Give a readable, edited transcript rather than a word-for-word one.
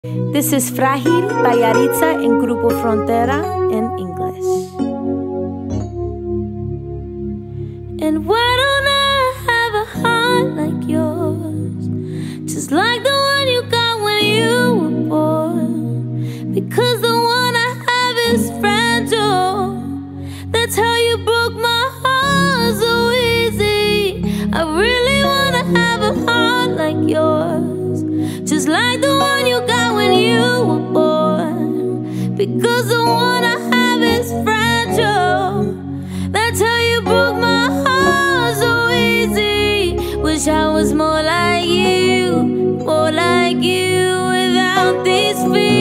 This is Frágil by Yaritza en Grupo Frontera en English. And why don't I have a heart like yours, just like the one you got when you were born? Because the one I have is fragile. That's how you broke my heart so easy. I really wanna have a heart like yours, just like the one you got when you were born. Because the one I have is fragile. That's how you broke my heart so easy. Wish I was more like you without these fears.